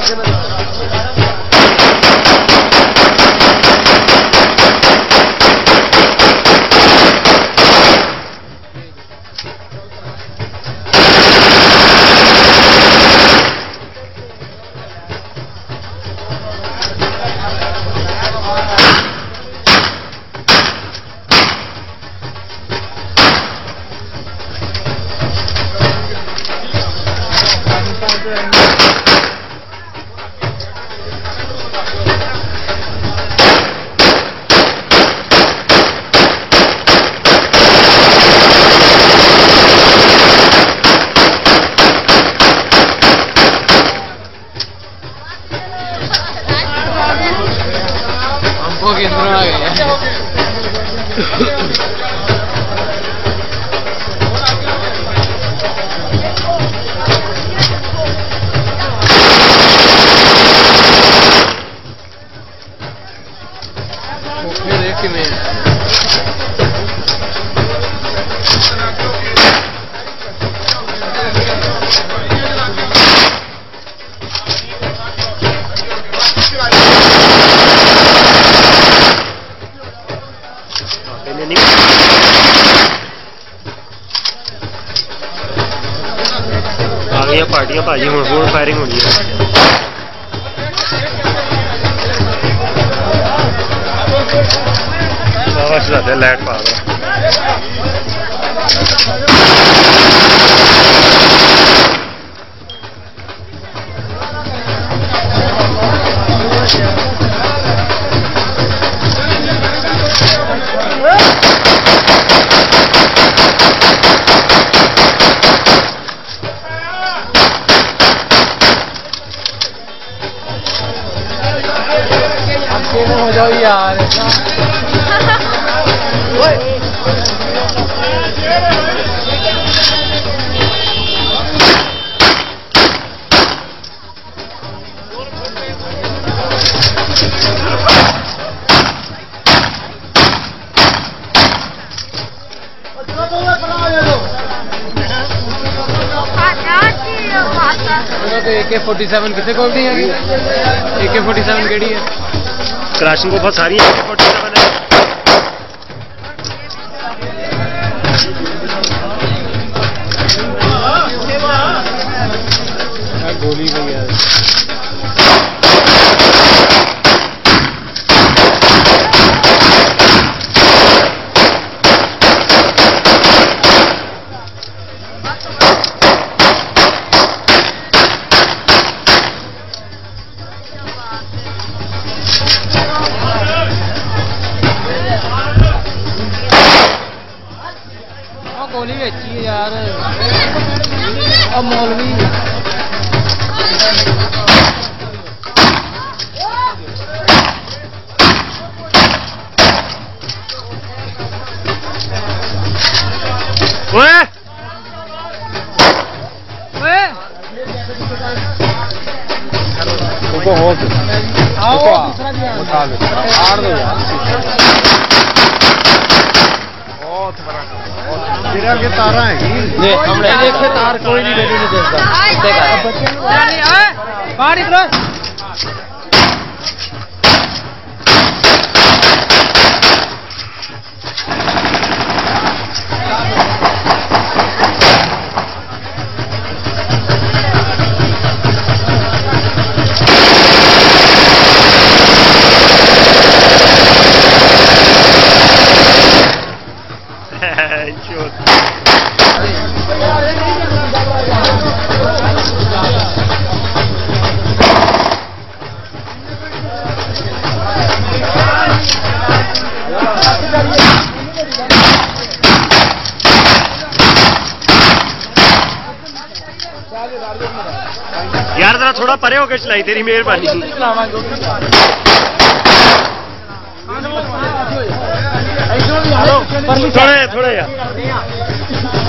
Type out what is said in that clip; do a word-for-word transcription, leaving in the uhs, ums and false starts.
केंद्र आ गए देख के मैं आ गई पार्टियां भाजी हूँ हूँ फायरिंग होनी है। लाइट पा हो जाओ यार तो ए के फोर्टी सेवन कितने कोल दी है? ए के फोर्टी सेवन केड़ी है? क्राशिंग को बहुत सारी है। ए के फोर्टी सेवन है गोली गई यार। गोली बेची है यार अब मौलवी ओए ओए उनको हो आओ उठा दो आड़ दो यार बहुत बड़ा तेरा के तारा है ये हमने देखे तार कोई नहीं रेडी नहीं देता बाहर निकलो यार जरा थोड़ा परे होकर चलाई तेरी मेहरबानी। थोड़े थोड़े यार